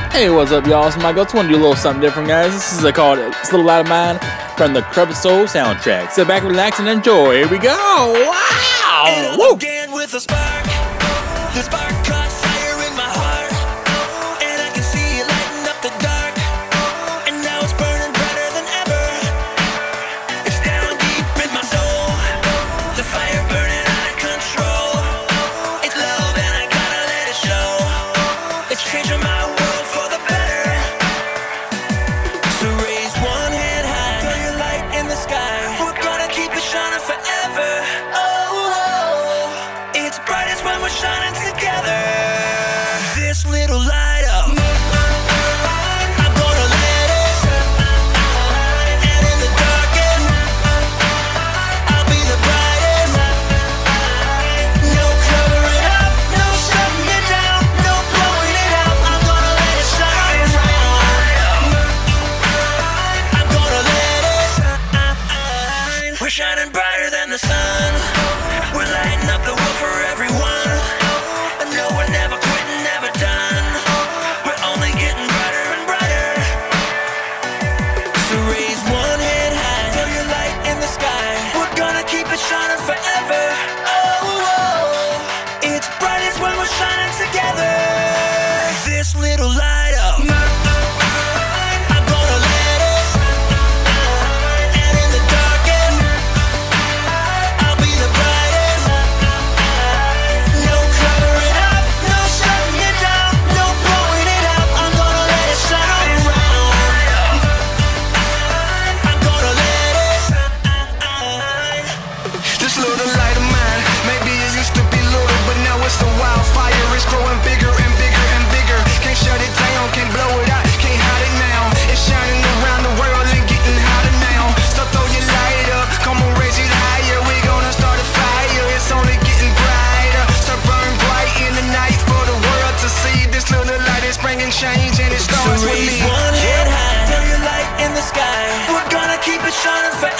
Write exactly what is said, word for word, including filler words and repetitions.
Hey, what's up, y'all? It's Michael. Just want to do a little something different, guys. This is a called "This Little Light of Mine" from the Corrupted Soul soundtrack. Sit back, relax, and enjoy. Here we go! Wow! And Woo! again with a spark. The spark caught fire in my heart, and I can see it lighting up the dark. And now it's burning brighter than ever. It's down deep in my soul. The fire burning out of control. It's love, and I gotta let it show. It's changing my world for the better. So raise one hand high, throw your light in the sky. We're gonna keep it shining forever. Oh, it's brightest when we're shining together. This little light up, I'm gonna let it shine. And in the darkest, I'll be the brightest. No covering up, no shutting it down, no blowing it out. I'm gonna let it shine. I'm gonna let it shine. We're shining brighter than the sun. We're lighting up the world for everyone. And no, we're never quitting, never done. We're only getting brighter and brighter. So raise one hand high, throw your light in the sky. We're gonna keep it shining forever. Oh, it's brightest when we're shining together. This little light up, I'm gonna let it shine. And in the darkest, I'll be the brightest. No covering up, no shutting it down, no blowing it out. I'm gonna let it shine. I'm gonna let it shine. This little light of mine, maybe it used to be little, but now it's a wildfire. It's growing bigger and bigger and bigger. Can't shut it down, can't blow it out, can't hide it now. It's shining around the world and getting hotter now. So throw your light up, come on, raise it higher. We're gonna start a fire, it's only getting brighter. So burn bright in the night for the world to see. This little light is bringing change and it So starts with raise me. one hand high, throw your light in the sky. We're gonna keep it shining forever.